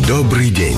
Добрый день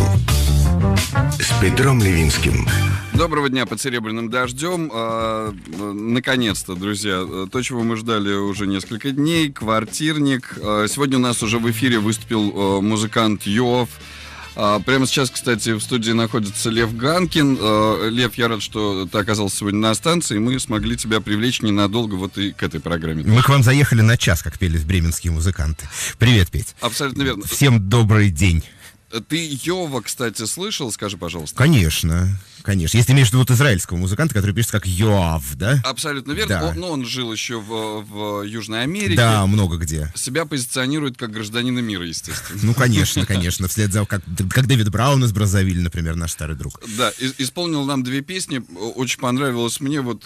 с Петром Левинским. Доброго дня под серебряным дождем. Наконец-то, друзья, то, чего мы ждали уже несколько дней, квартирник. Сегодня у нас уже в эфире выступил музыкант Йов. Прямо сейчас, кстати, в студии находится Лев Ганкин. Лев, я рад, что ты оказался сегодня на станции, и мы смогли тебя привлечь ненадолго вот и к этой программе. Мы к вам заехали на час, как пели бременские музыканты. Привет, Петь. Абсолютно верно. Всем добрый день. Ты Йова, кстати, слышал? Скажи, пожалуйста. Конечно. Если имеешь в виду вот израильского музыканта, который пишется как Йоав, да? Абсолютно верно. Да. Он жил еще в Южной Америке. Да, много где. Себя позиционирует как гражданина мира, естественно. Ну, конечно. Вслед за, как Дэвид Браун из Браззавилли, например, наш старый друг. Да, исполнил нам 2 песни. Очень понравилось мне, вот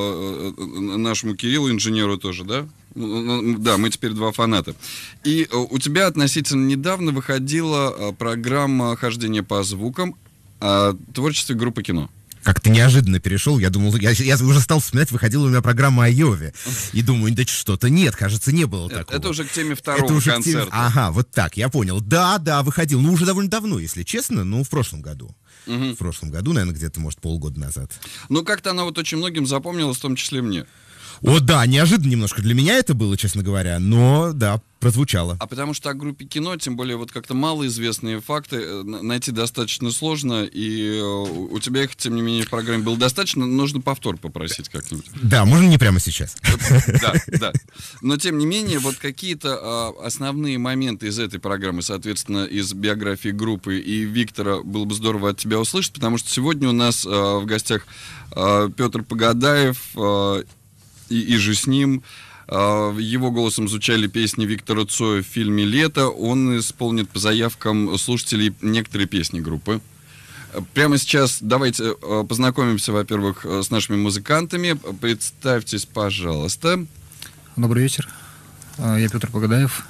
нашему Кириллу, инженеру тоже, да? Да, мы теперь 2 фаната. И у тебя относительно недавно выходила программа «Хождение по звукам» о творчестве группы «Кино». Как-то неожиданно перешел, я думал, я уже стал вспоминать, выходила у меня программа о Йове. И думаю, да что-то нет, кажется, не было такого. Это уже к теме второго концерта. Ага, вот так, я понял. Да, выходил, уже довольно давно, если честно, в прошлом году. В прошлом году, наверное, где-то, может, полгода назад. Ну, как-то она вот очень многим запомнилась, в том числе мне. О, да, неожиданно немножко для меня это было, честно говоря, но, да, прозвучало. А потому что о группе «Кино», тем более вот как-то малоизвестные факты, найти достаточно сложно, и у тебя их, тем не менее, в программе было достаточно, нужно повтор попросить как-нибудь. Да, можно не прямо сейчас. Да. Но, тем не менее, вот какие-то основные моменты из этой программы, соответственно, из биографии группы и Виктора, было бы здорово от тебя услышать, потому что сегодня у нас в гостях Петр Погодаев, и же с ним. Его голосом звучали песни Виктора Цоя в фильме «Лето». Он исполнит по заявкам слушателей некоторые песни группы. Прямо сейчас давайте познакомимся, во-первых, с нашими музыкантами. Представьтесь, пожалуйста. Добрый вечер. Я Петр Погодаев.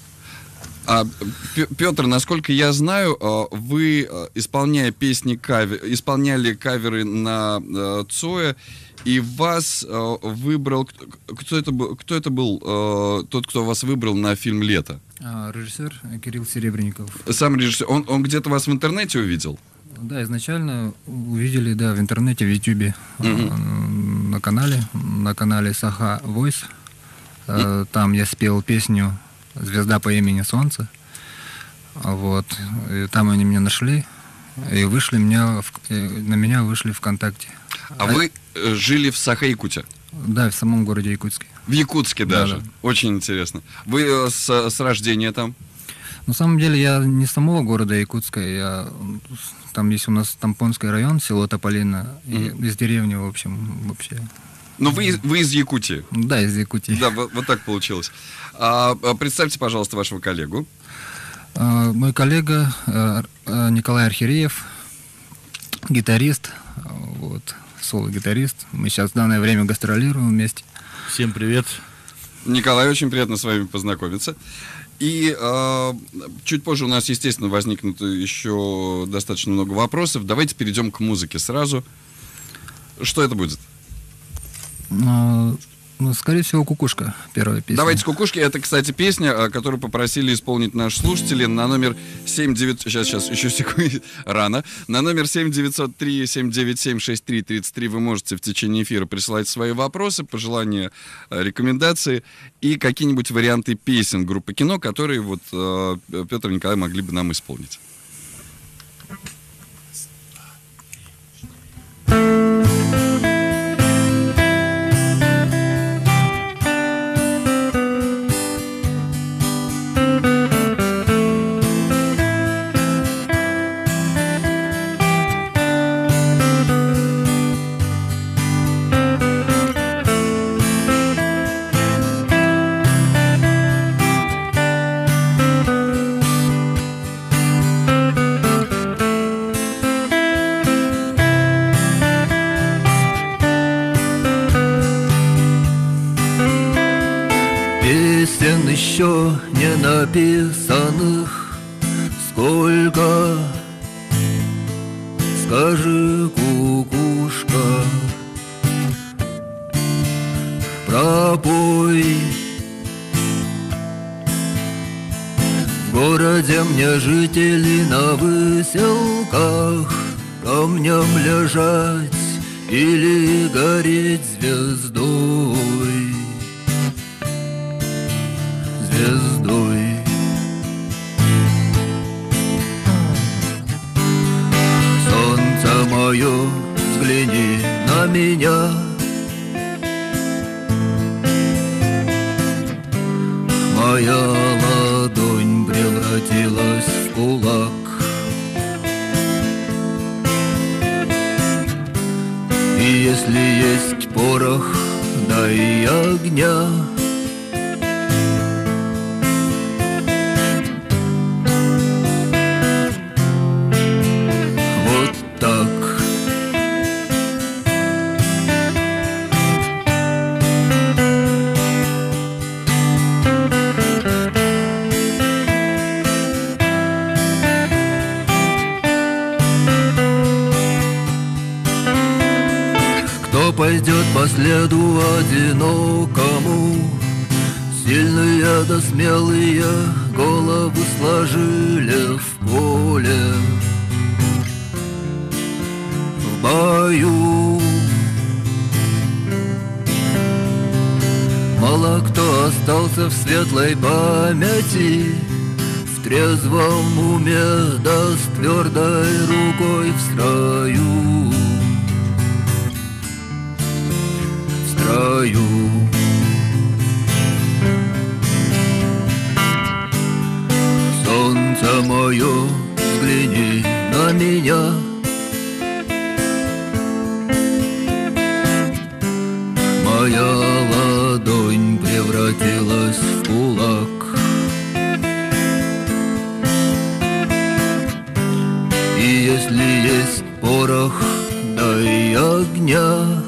Петр, насколько я знаю, вы, исполняя песни, исполняли каверы на Цоя, и вас выбрал... Кто это был тот, кто вас выбрал на фильм «Лето»? Режиссер Кирилл Серебренников. Сам режиссер. Он где-то вас в интернете увидел? Да, изначально увидели, да, в интернете, в Ютубе, на канале Саха Voice. Там я спел песню «Звезда по имени Солнце». Вот. И там они меня нашли и на меня вышли ВКонтакте. А вы жили в Саха-Якутия? Да, в самом городе Якутске. В Якутске даже? Да. Очень интересно. Вы с рождения там? На самом деле я не с самого города Якутска, там есть у нас Тампонский район, село Тополино, из деревни, в общем, вообще. Но вы из Якутии? Да, из Якутии. Да, вот так получилось. Представьте, пожалуйста, вашего коллегу. Мой коллега Николай Архиреев, гитарист, вот, соло-гитарист. Мы сейчас в данное время гастролируем вместе. Всем привет. Николай, очень приятно с вами познакомиться. И чуть позже у нас, естественно, возникнут еще достаточно много вопросов. Давайте перейдем к музыке сразу. Что это будет? Скорее всего, «Кукушка», первая песня. Давайте «Кукушки». Это, кстати, песня, которую попросили исполнить наши слушатели на номер 79... Сейчас, еще секунду, рано. На номер 7903-797-6333 вы можете в течение эфира присылать свои вопросы, пожелания, рекомендации и какие-нибудь варианты песен группы «Кино», которые вот Петр и Николай могли бы нам исполнить. Песен еще не написанных сколько, скажи, кукушка, пропой в городе мне жители на выселках камнем лежать или гореть звездой, звездой. Солнце мое, взгляни на меня, моя ладонь превратилась в кулак. И если есть порох, дай огня. Вот так. Кто пойдет по следу одинокому? Сильные да смелые головы сложили в поле, в бою. Мало кто остался в светлой памяти, в трезвом уме да с твердой рукой в строю. Солнце мое, взгляни на меня, моя ладонь превратилась в кулак. И если есть порох, дай огня.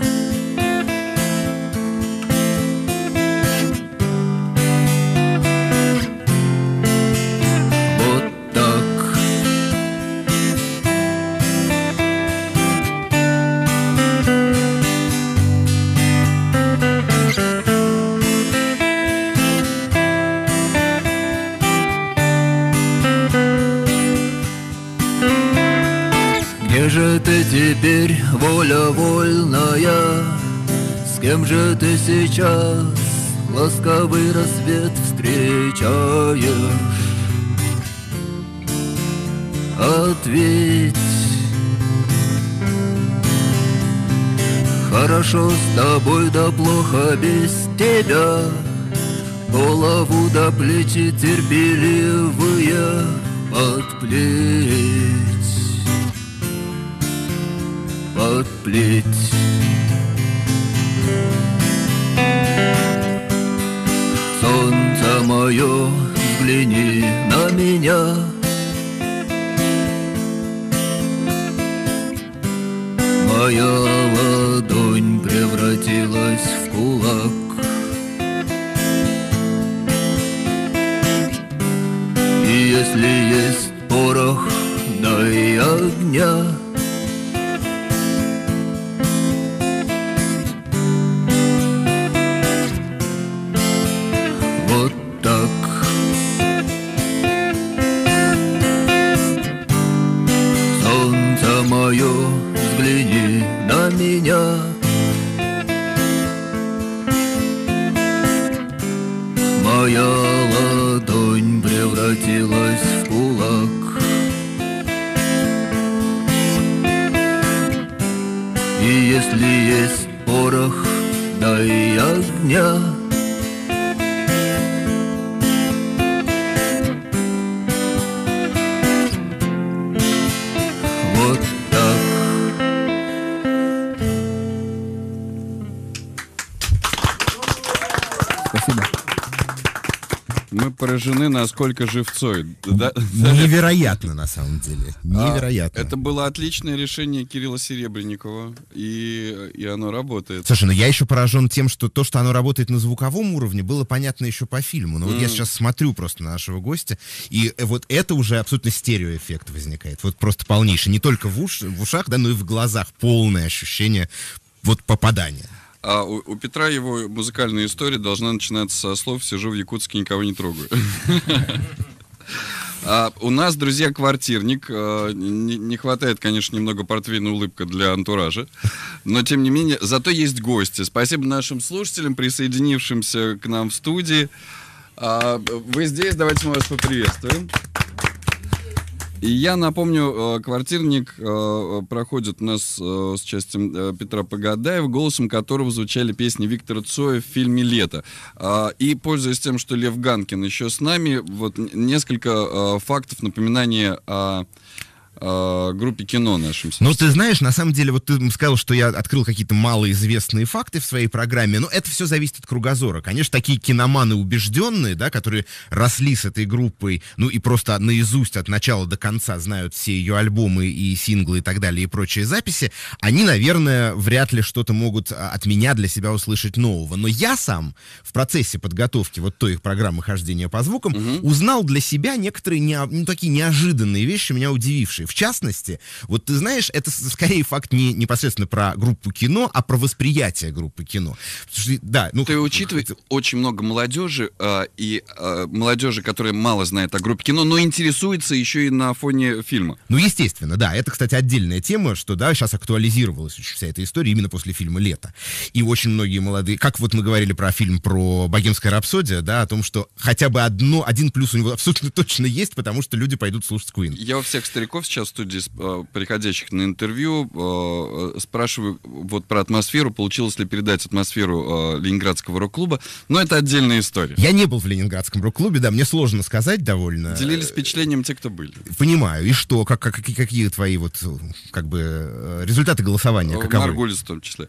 Где же ты теперь, воля вольная? С кем же ты сейчас ласковый рассвет встречаешь? Ответь. Хорошо с тобой, да плохо без тебя. Голову до плечи терпеливые подплеть. Подплеть. Солнце мое, взгляни на меня, моя ладонь превратилась в кулак. И если есть порох, дай огня. Вот так. Солнце мое, взгляни на меня, моя ладонь превратилась в кулак. И если есть порох, дай огня. Вот так. Спасибо. Мы поражены, насколько жив Цой. Невероятно, на самом деле. Невероятно. Это было отличное решение Кирилла Серебренникова, и оно работает. Слушай, ну я еще поражен тем, что то, что оно работает на звуковом уровне, было понятно еще по фильму. Но вот я сейчас смотрю просто на нашего гостя, и вот это уже абсолютно стереоэффект возникает. Вот просто полнейший. Не только в ушах, да, но и в глазах. Полное ощущение вот попадания. А у Петра его музыкальная история должна начинаться со слов «Сижу в Якутске, никого не трогаю». У нас, друзья, квартирник. Не хватает, конечно, немного портвейной улыбка для антуража. Но, тем не менее, зато есть гости. Спасибо нашим слушателям, присоединившимся к нам в студии. Вы здесь, давайте мы вас поприветствуем. И я напомню, квартирник проходит у нас с участием Петра Погадаева, голосом которого звучали песни Виктора Цоя в фильме «Лето». И, пользуясь тем, что Лев Ганкин еще с нами, вот несколько фактов напоминания о группе кино нашим. Ну, ты знаешь, на самом деле, вот ты сказал, что я открыл какие-то малоизвестные факты в своей программе, но это все зависит от кругозора. Конечно, такие киноманы убежденные, да, которые росли с этой группой, ну, и просто наизусть от начала до конца знают все ее альбомы и синглы и так далее, и прочие записи, они, наверное, вряд ли что-то могут от меня для себя услышать нового. Но я сам в процессе подготовки вот той их программы «Хождение по звукам» узнал для себя некоторые такие неожиданные вещи, меня удивившие. В частности, вот ты знаешь, это скорее факт не непосредственно про группу кино, а про восприятие группы кино. Что, да, ну, ты учитывай, очень много молодежи, молодежи, которая мало знает о группе кино, но интересуется еще и на фоне фильма. Ну, естественно, да. Это, кстати, отдельная тема, что, да, сейчас актуализировалась вся эта история именно после фильма «Лето». И очень многие молодые... Как вот мы говорили про фильм про «Богемская рапсодия», да, о том, что хотя бы один плюс у него абсолютно точно есть, потому что люди пойдут слушать Queen. Я у всех стариков сейчас в студии, приходящих на интервью, спрашиваю вот про атмосферу, получилось ли передать атмосферу Ленинградского рок-клуба, но это отдельная история. Я не был в Ленинградском рок-клубе, да, мне сложно сказать довольно. Делились впечатлением те, кто были. Понимаю. И что? Какие твои вот, как бы, результаты голосования? Каковы? Маргулис в том числе.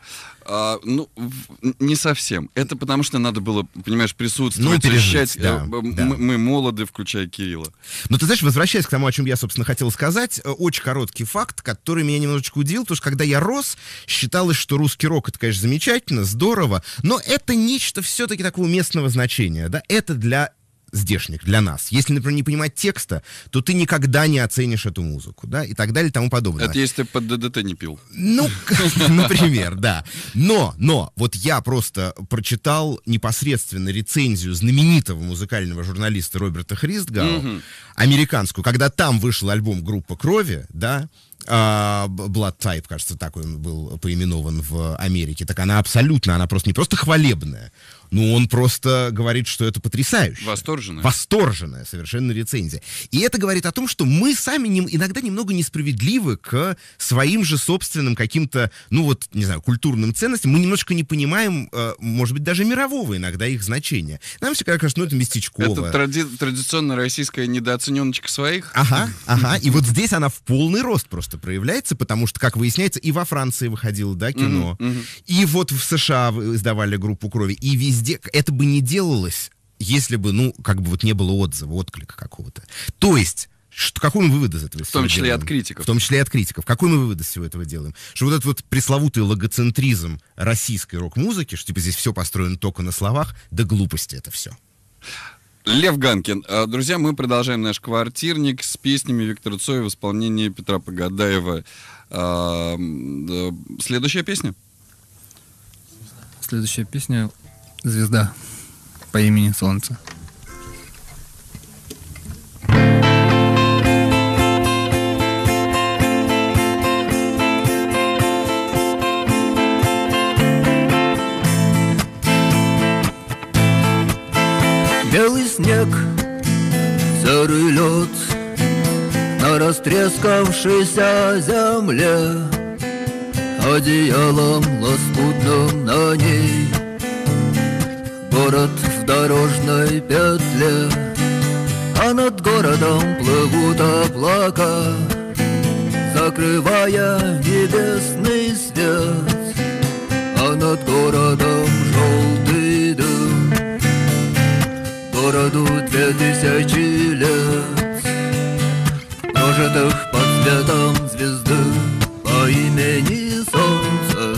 Ну, не совсем. Это потому, что надо было, понимаешь, присутствовать, ощущать. Да, мы молоды, включая Кирилла. Но ты знаешь, возвращаясь к тому, о чем я, собственно, хотел сказать, очень короткий факт, который меня немножечко удивил, потому что когда я рос, считалось, что русский рок — это, конечно, замечательно, здорово, но это нечто все-таки такого местного значения, да, это для здешних, для нас. Если, например, не понимать текста, то ты никогда не оценишь эту музыку, да, и так далее, и тому подобное. Это если ты под ДДТ не пил. Ну, например, да. Но, вот я просто прочитал непосредственно рецензию знаменитого музыкального журналиста Роберта Христгау, американскую, когда там вышел альбом «Группа крови», да, Blood Type, кажется, так он был поименован в Америке. Так она просто не просто хвалебная, но он просто говорит, что это потрясающе. Восторженная совершенно рецензия. И это говорит о том, что мы сами иногда немного несправедливы к своим же собственным каким-то, ну вот, не знаю, культурным ценностям. Мы немножко не понимаем, может быть, даже мирового иногда их значения. Нам всегда кажется, ну это местечково. Это традиционная российская недооцененочка своих. Ага. И вот здесь она в полный рост просто проявляется, потому что, как выясняется, и во Франции выходило, да, кино, и вот в США издавали «Группу крови», и везде это бы не делалось, если бы, ну, как бы вот не было отзыва, отклика какого-то. То есть, какой мы вывод из этого делаем? В том числе и от критиков. В том числе и от критиков. Какой мы вывод из всего этого делаем? Что вот этот вот пресловутый логоцентризм российской рок-музыки, что типа здесь все построено только на словах, да глупости это все. Лев Ганкин. Друзья, мы продолжаем наш квартирник с песнями Виктора Цоя в исполнении Петра Погадаева. Следующая песня? Следующая песня «Звезда» по имени Солнце. Белый снег, серый лед на растрескавшейся земле, одеялом лоскутным на ней город в дорожной петле, а над городом плывут облака, закрывая небесный свет, а над городом желтый дым. Городу 2000 лет, прожитых под светом звезды по имени Солнце.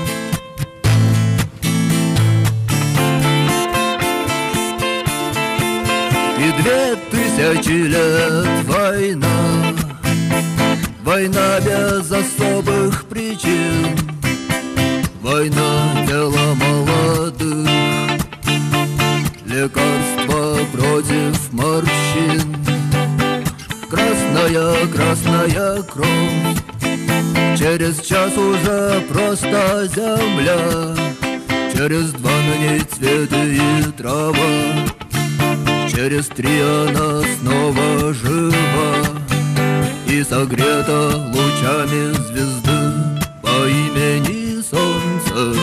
И 2000 лет война, война без особых причин, война тела молодых, лекарства против морщин, красная, красная кровь. Через час уже просто земля, через 2 на ней цветы и трава, через 3 она снова жива и согрета лучами звезды по имени Солнце.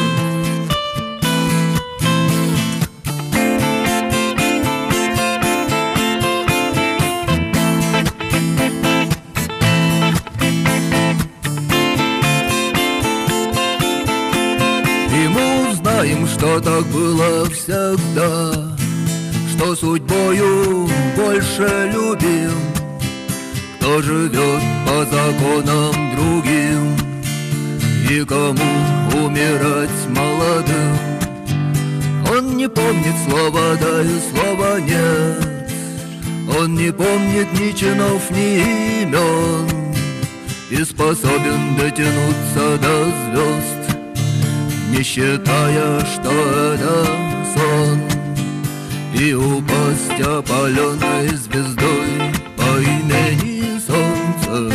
Что так было всегда, что судьбою больше любим, кто живет по законам другим и кому умирать молодым. Он не помнит слова «да» и слова «нет», он не помнит ни чинов, ни имен и способен дотянуться до звезд, не считая, что это сон, и упасть опаленной звездой по имени Солнце.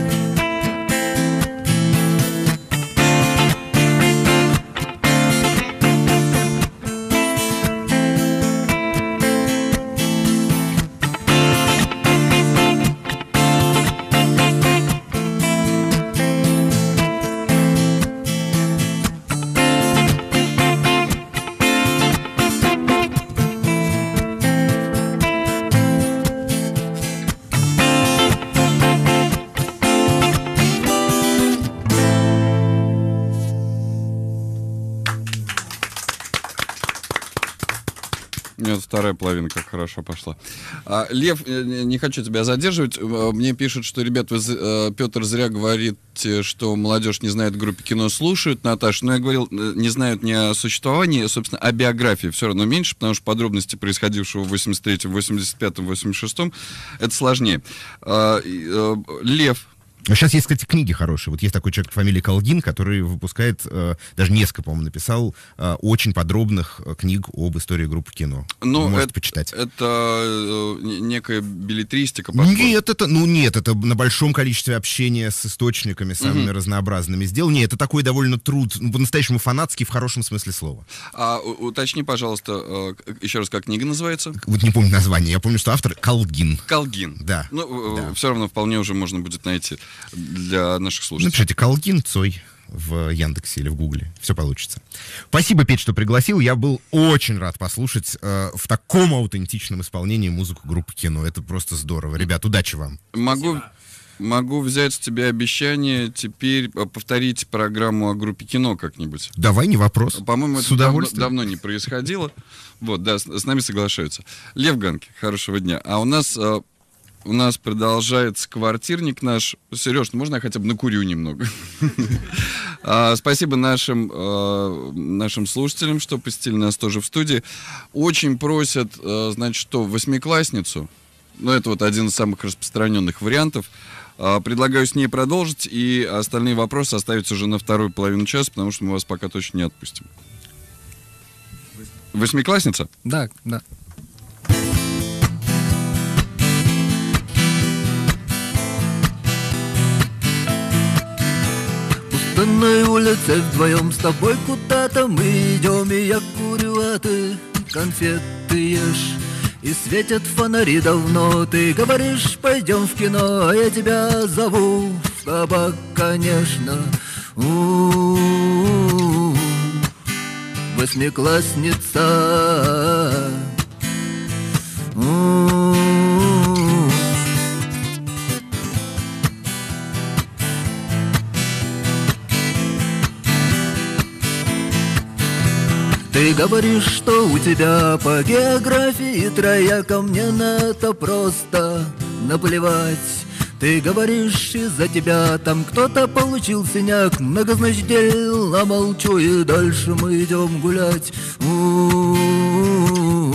Нет, вторая половина как хорошо пошла. Лев, не хочу тебя задерживать. Мне пишут, что, ребят, Петр зря говорит, что молодежь не знает группы кино, слушают, Наташа. Но я говорил, не знают не о существовании, собственно, о биографии все равно меньше, потому что подробности происходившего в 83-м, 85-м, 86-м, это сложнее. Лев. Сейчас есть, кстати, книги хорошие. Вот есть такой человек по фамилии Колгин, который выпускает, даже несколько, по-моему, написал очень подробных книг об истории группы кино. Ну, можете почитать. Это некая беллетристика. Нет, это на большом количестве общения с источниками самыми разнообразными сделал. Нет, это такой довольно труд, по-настоящему фанатский в хорошем смысле слова. Уточни, пожалуйста, еще раз, как книга называется? Вот не помню название. Я помню, что автор Колгин. Колгин. Да. Ну, да. Все равно вполне уже можно будет найти для наших слушателей. Напишите Колгин, Цой в Яндексе или в Гугле. Все получится. Спасибо, Петь, что пригласил. Я был очень рад послушать в таком аутентичном исполнении музыку группы кино. Это просто здорово. Ребят, удачи вам. Могу взять с тебя обещание теперь повторить программу о группе кино как-нибудь. Давай, не вопрос. По-моему, с это удовольствием. давно не происходило. Вот, да, с нами соглашаются. Лев Ганки, хорошего дня. А у нас продолжается квартирник наш. Сереж, можно я хотя бы накурю немного? Спасибо нашим слушателям, что посетили нас тоже в студии. Очень просят, значит, что, восьмиклассницу, ну, это вот один из самых распространенных вариантов, предлагаю с ней продолжить, и остальные вопросы оставить уже на вторую половину часа, потому что мы вас пока точно не отпустим. Восьмиклассница? Да, да. По пустынной улице вдвоем с тобой куда-то мы идем, и я курю, а ты конфеты ешь. И светят фонари давно, ты говоришь, пойдем в кино, а я тебя зову в кабак, конечно. У-у-у-у. Восьмиклассница. У-у-у-у. Ты говоришь, что у тебя по географии трояка, мне на это просто наплевать. Ты говоришь, из-за тебя там кто-то получил синяк, многозначительно молчу, и дальше мы идем гулять. У-у-у-у.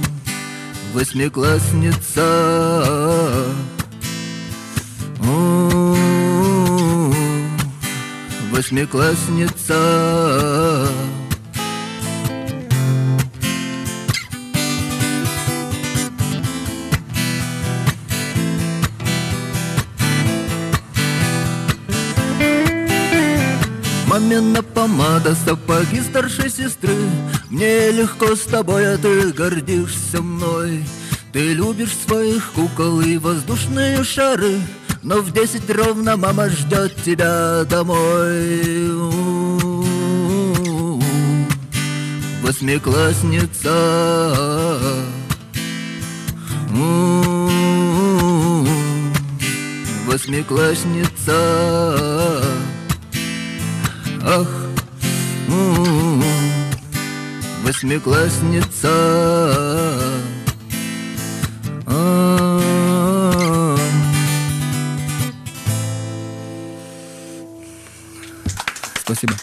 Восьмиклассница. У-у-у-у. Восьмиклассница. Мамина помада, сапоги старшей сестры. Мне легко с тобой, а ты гордишься мной. Ты любишь своих кукол и воздушные шары, но в 10 ровно мама ждет тебя домой. Восьмиклассница, восьмиклассница, ах, восьмиклассница. Спасибо.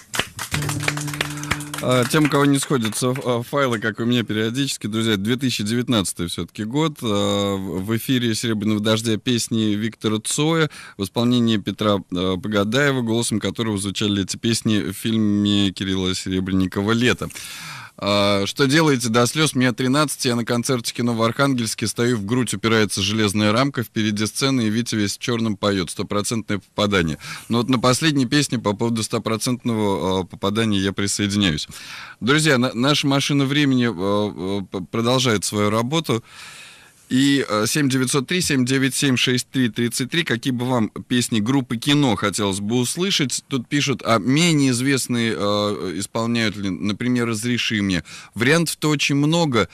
Тем, у кого не сходятся файлы, как у меня периодически, друзья, 2019 все-таки год. В эфире «Серебряного дождя» песни Виктора Цоя в исполнении Петра Погадаева, голосом которого звучали эти песни в фильме Кирилла Серебренникова «Лето». Что делаете до слез? Мне 13, я на концерте кино в Архангельске стою, в грудь упирается железная рамка, впереди сцены, и Витя весь в черном поет. 100% попадание. Но вот на последней песне по поводу 100% попадания я присоединяюсь. Друзья, наша машина времени продолжает свою работу. И 7903-797-6333, какие бы вам песни группы «Кино» хотелось бы услышать. Тут пишут, а менее известные исполняют ли, например, «Разреши мне». Вариантов-то очень много.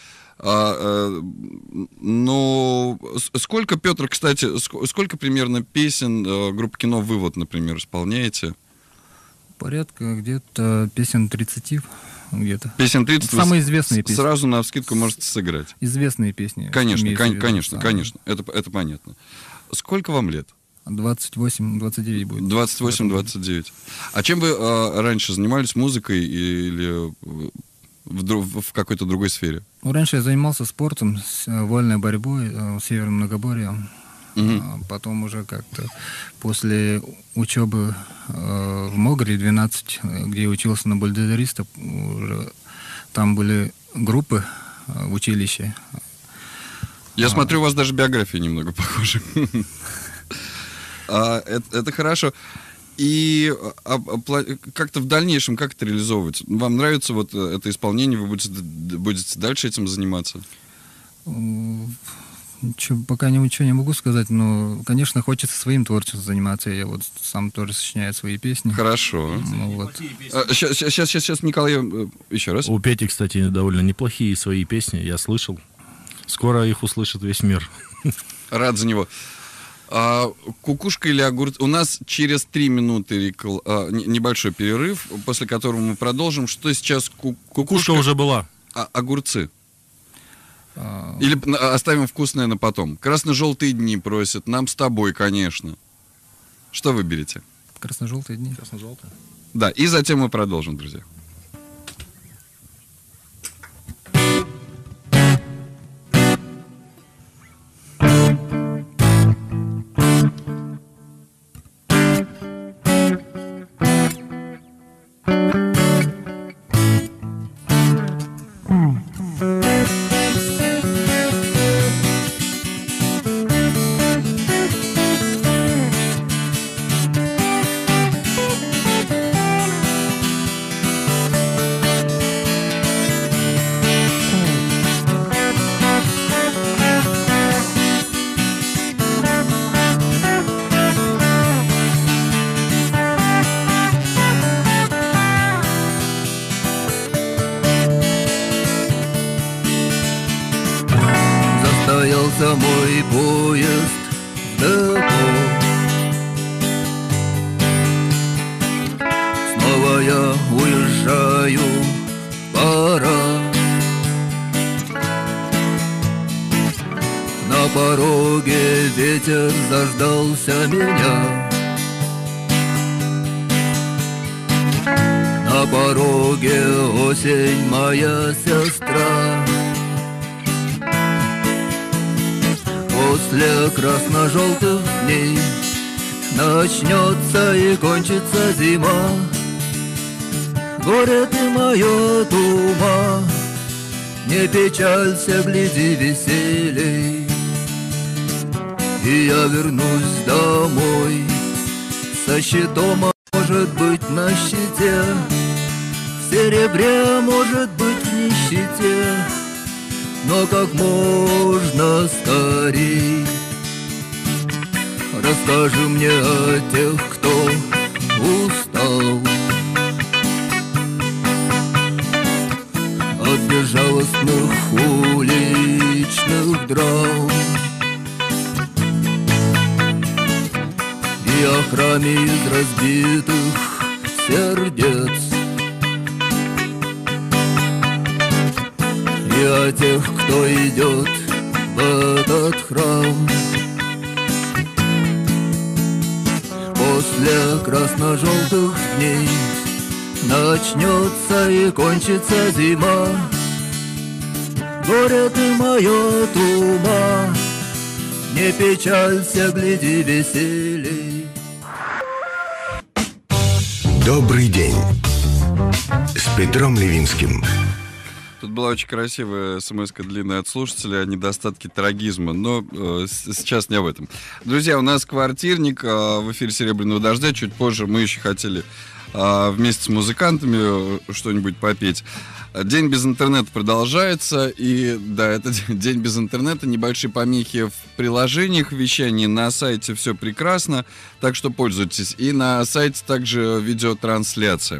Но сколько, Петр, кстати, сколько примерно песен группы «Кино» вы вот, например, исполняете? Порядка где-то песен 30. Где-то. Песен 30. Самые известные песни. Сразу навскидку можете сыграть. Известные песни. Конечно. Это понятно. Сколько вам лет? 28-29 будет. 28-29. А чем вы раньше занимались? Музыкой или в какой-то другой сфере? Ну, раньше я занимался спортом, вольной борьбой, северным многоборьем. Потом уже как-то после учебы в Могре 12, где я учился на бульдозериста, уже там были группы в училище. Я смотрю, у вас даже биография немного похожа. Это хорошо. И как-то в дальнейшем, как это реализовывать? Вам нравится вот это исполнение? Вы будете дальше этим заниматься? Пока ничего не могу сказать, но, конечно, хочется своим творчеством заниматься. Я вот сам тоже сочиняю свои песни. Хорошо. Ну, вот. Сейчас, Николай, еще раз. У Пети, кстати, довольно неплохие свои песни, я слышал. Скоро их услышит весь мир. Рад за него. Кукушка или огурцы? У нас через 3 минуты небольшой перерыв, после которого мы продолжим. Что сейчас Кукушка уже была. Огурцы. Или оставим вкусное на потом. Красно-желтые дни просят. Нам с тобой, конечно. Что выберете? Красно-желтые дни. Красно-желтые. Да, и затем мы продолжим, друзья. Застоялся мой поезд в депо. Снова я уезжаю, пора. На пороге ветер заждался меня. На пороге осень, моя сестра. После красно-желтых дней начнется и кончится зима. Горе ты мое, дума, не печалься, гляди веселей. И я вернусь домой со щитом от может быть на щите, в серебре, может быть в нищете, но как можно скорей. Расскажи мне о тех, кто устал от безжалостных уличных драм и о храме из разбитых сердец, и о тех, кто идет в этот храм. После красно-желтых дней начнется и кончится зима. Горе ты мое тума, не печалься, гляди веселей. Добрый день с Петром Левинским. Тут была очень красивая смс-ка длинная от слушателя о недостатке трагизма, но сейчас не об этом. Друзья, у нас квартирник в эфире «Серебряного дождя». Чуть позже мы еще хотели вместе с музыкантами что-нибудь попеть. День без интернета продолжается, и да, это день без интернета, небольшие помехи в приложениях вещания, на сайте все прекрасно, так что пользуйтесь. И на сайте также видеотрансляция.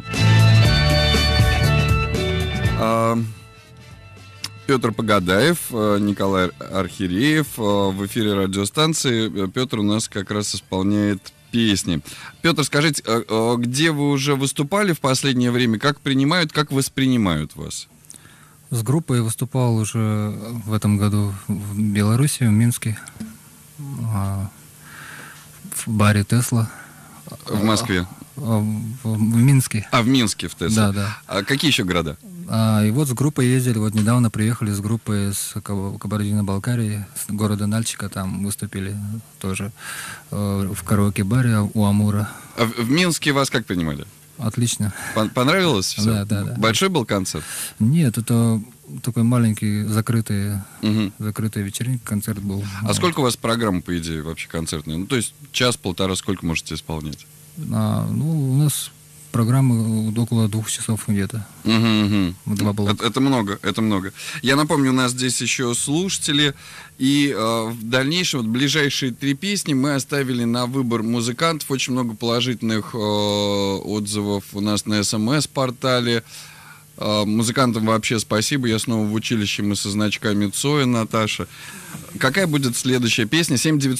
Петр Погадаев, Николай Архиреев в эфире радиостанции. Петр у нас как раз исполняет песни. Петр, скажите, где вы уже выступали в последнее время? Как принимают, как воспринимают вас? С группой выступал уже в этом году в Беларуси, в Минске, в баре «Тесла». В Москве? В Минске. В Минске, в Тесла. Да, да. А какие еще города? И вот с группой ездили, вот недавно приехали с группой с Кабардино-Балкарии, с города Нальчика, там выступили тоже в караоке-баре у Амура. А в Минске вас как принимали? Отлично. Понравилось все? Да. Большой был концерт? Нет, это такой маленький, закрытый вечеринка, концерт был. А сколько у вас программа, по идее, вообще концертная? Ну, то есть час-полтора сколько можете исполнять? У нас программы около 2 часов где-то. Два блока. Это много. Я напомню, у нас здесь еще слушатели, и в дальнейшем, вот ближайшие 3 песни мы оставили на выбор музыкантов. Очень много положительных отзывов у нас на СМС-портале. Музыкантам вообще спасибо. Я снова в училище, мы со значками Цоя, Наташа. Какая будет следующая песня?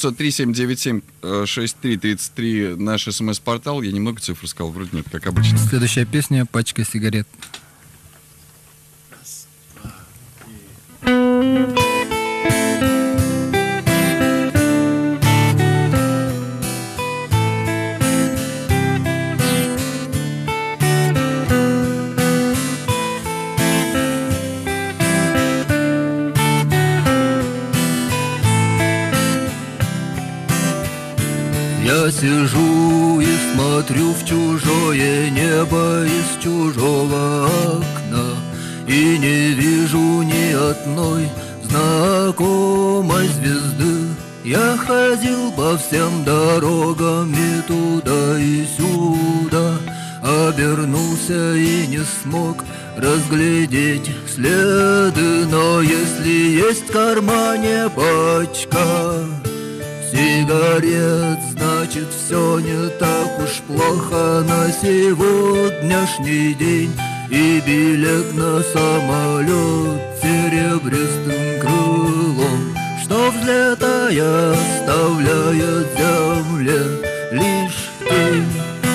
7-903-797-6333 наш СМС-портал. Я немного цифр сказал, вроде нет, как обычно. Следующая песня «Пачка сигарет». Я сижу и смотрю в чужое небо из чужого окна, и не вижу ни одной знакомой звезды. Я ходил по всем дорогам и туда и сюда, обернулся и не смог разглядеть следы. Но если есть в кармане пачка сигарет, значит все не так уж плохо на сегодняшний день. И билет на самолет серебристым крылом, что взлетая оставляет земле лишь тень.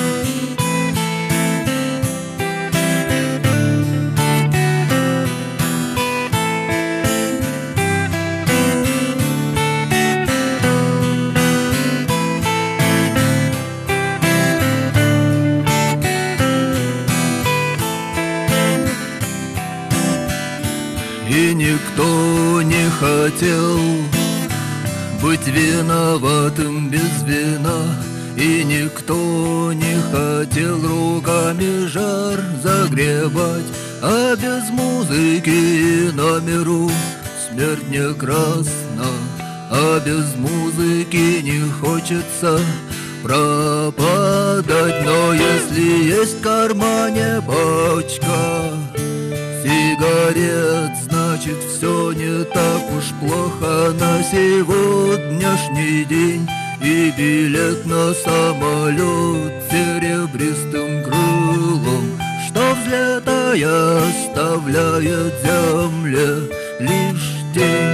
И никто не хотел быть виноватым без вина, и никто не хотел руками жар загребать, а без музыки и на миру смерть не красна, а без музыки не хочется пропадать. отдать, но если есть в кармане пачка сигарет, значит все не так уж плохо на сегодняшний день. И билет на самолет серебристым крылом, что взлетая оставляет земле лишь тень.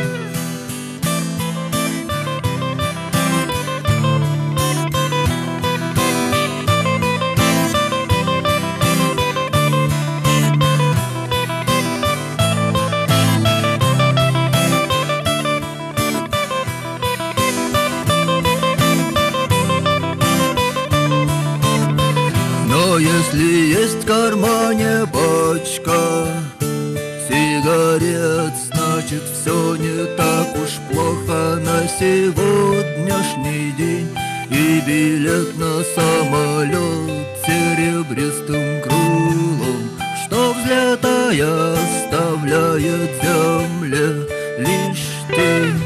Но если есть в кармане пачка сигарет, значит все не так уж плохо на сегодняшний день. И билет на самолет серебристым крылом, что взлетая оставляет земле лишь тень.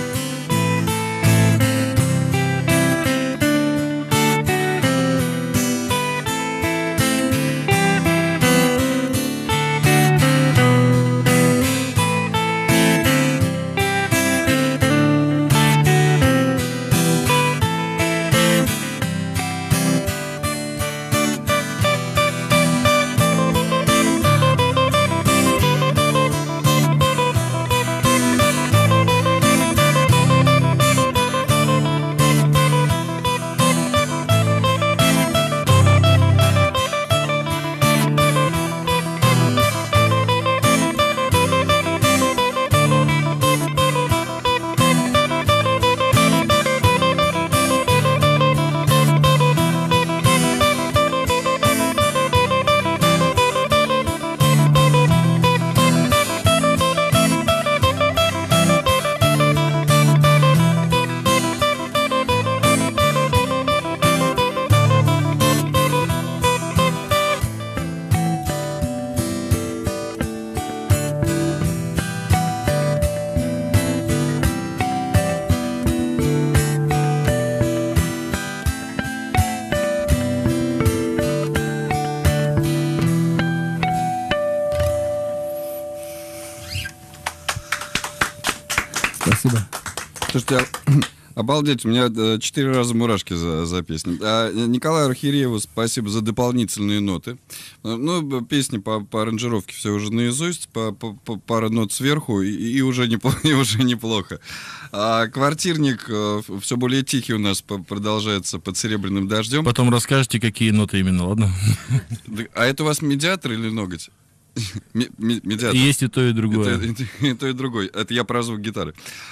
Спасибо. Слушайте, обалдеть, у меня 4 раза мурашки за песню. Николаю Архирееву спасибо за дополнительные ноты. Ну, песни по аранжировке все уже наизусть, пара нот сверху, и уже неплохо. А квартирник все более тихий у нас продолжается под серебряным дождем. Потом расскажете, какие ноты именно, ладно? А это у вас медиатор или ноготь? Медиатор. Есть и то, и другое. И то, и другое. Это я про звук гитары.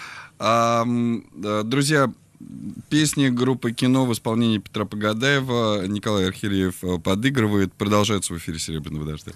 Друзья, песни группы «Кино» в исполнении Петра Погадаева. Николай Архиреев подыгрывает. Продолжается в эфире «Серебряного дождя».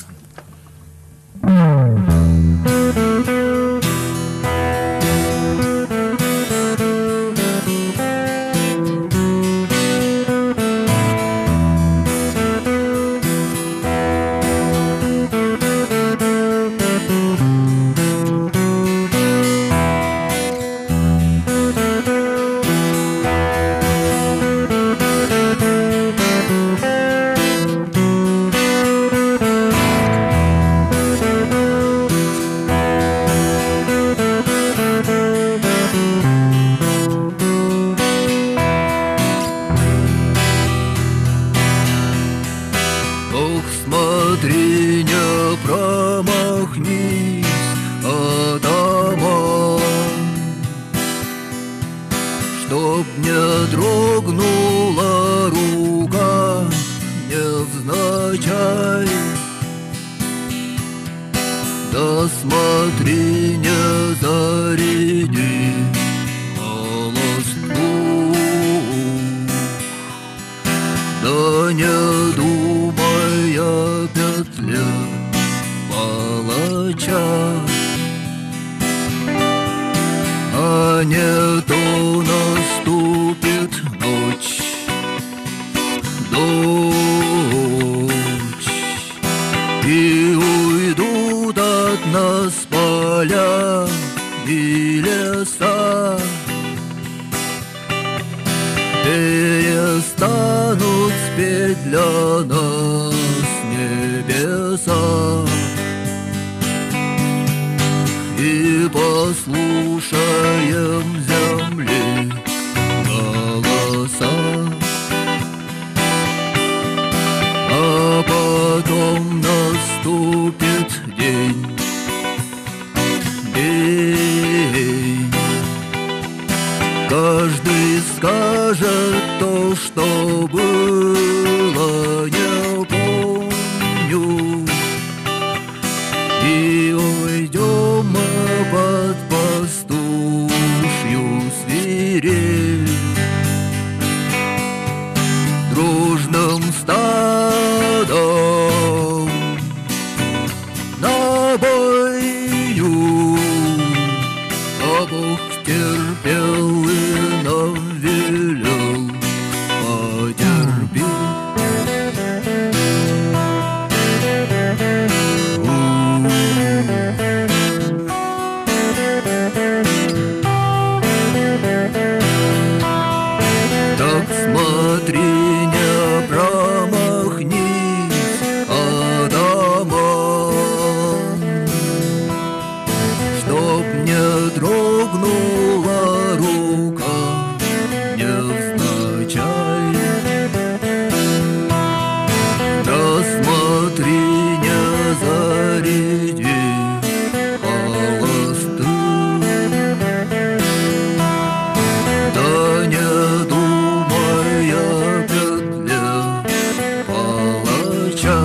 Смотри, не промахнись, атаман, чтоб не дрогнула рука невзначай. Да смотри, не заряди холостку, да не думай о петле палача, а не то наступит ночь, и уйдут от нас поля и леса, перестанут петь для нас небеса. И послушаем земли голоса, а потом наступит день, день. Каждый скажет то, что было, не помню, и уйдем мы под пастушью свирель дружным стадом на бою. А Бог терпел и нам велел потерпеть. Так смотри, не промахнись, Адама, чтоб не дрогнула рука невзначай. Да смотри, не заряди холосты, да не думай о петле палача.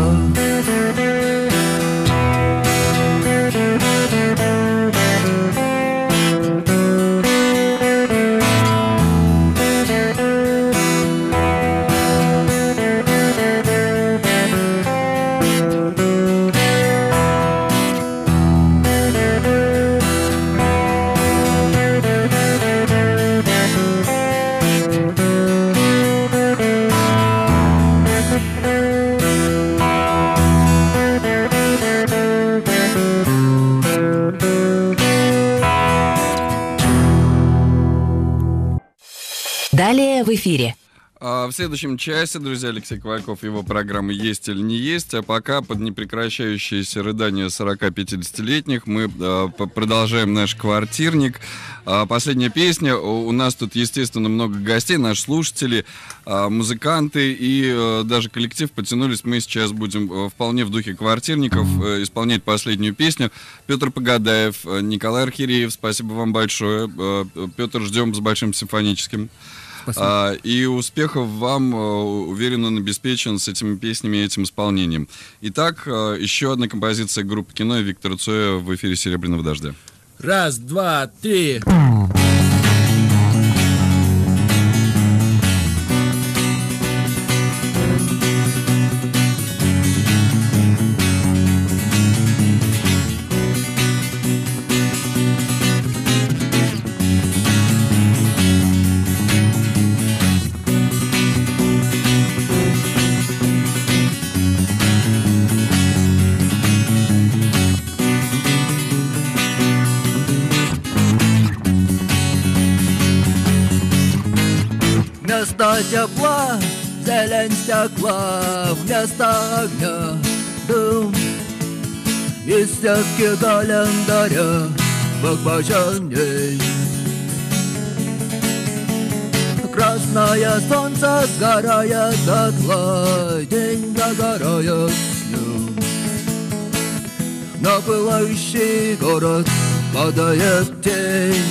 Далее в эфире. В следующем часе, друзья, Алексей Ковальков, его программа «Есть или не есть». А пока под непрекращающееся рыдание 40-50-летних мы продолжаем наш квартирник. Последняя песня. У нас тут, естественно, много гостей, наши слушатели, музыканты и даже коллектив потянулись. Мы сейчас будем вполне в духе квартирников исполнять последнюю песню. Петр Погадаев, Николай Архиреев, спасибо вам большое. Петр, ждем с большим симфоническим. И успехов вам, уверен, он обеспечен с этими песнями и этим исполнением. Итак, еще одна композиция группы «Кино» и Виктора Цоя в эфире «Серебряного дождя». Раз, два, три. Вместо тепла зелень стекла, вместо огня дым. И степки календаря богбоченней. Красное солнце сгорает дотла, день догорает днем. На пылающий город падает тень.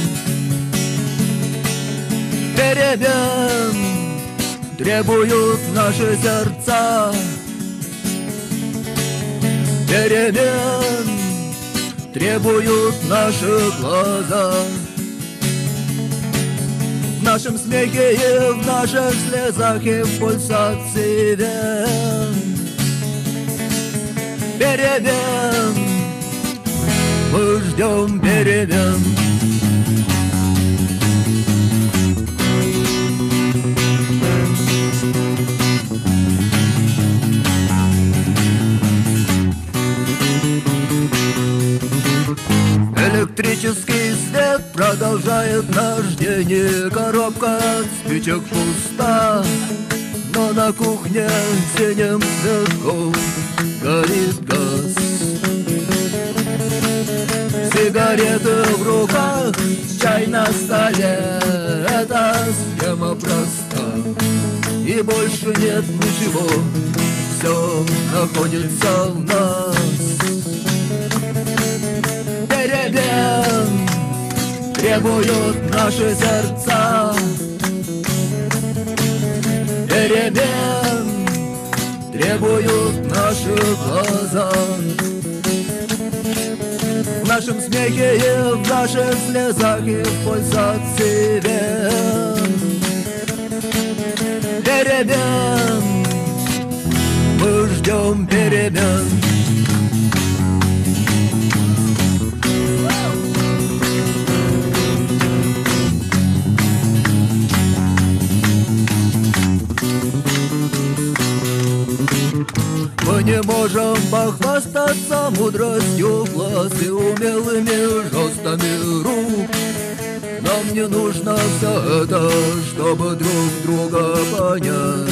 Перемен требуют наши сердца. Перемен требуют наши глаза. В нашем смехе и в наших слезах и в пульсации вен. Перемен, мы ждем перемен. Электрический свет продолжает наш день, и коробка от спичек пуста. но на кухне синим цветком горит газ. Сигареты в руках, чай на столе, это схема проста. И больше нет ничего, все находится в нас. Перемен требуют наши сердца. Перемен требуют наши глаза. В нашем смехе и в наших слезах и в пульсации вен. Перемен, мы ждем перемен. Мы не можем похвастаться мудростью глаз и умелыми жестами рук. Нам не нужно все это, чтобы друг друга понять.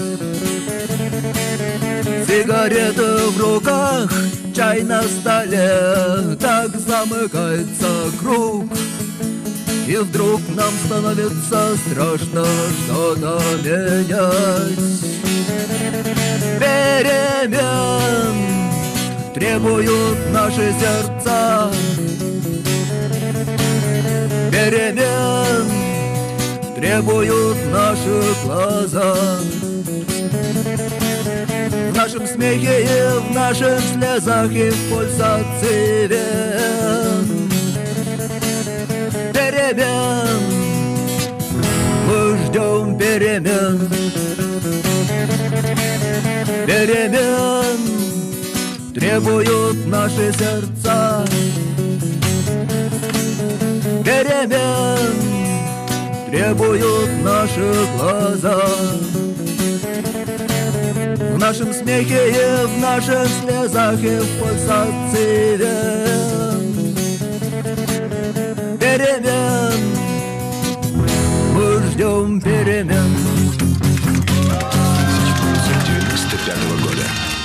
Сигареты в руках, чай на столе, так замыкается круг. И вдруг нам становится страшно что-то менять. Перемен требуют наши сердца. Перемен требуют наши глаза. В нашем смехе и в наших слезах и в пульсации вен. Перемен, мы ждем перемен. Перемен требуют наши сердца. Перемен требуют наши глаза. В нашем смехе и в наших слезах и в пульсации вен. Перемен, мы ждем перемен. 1995 года.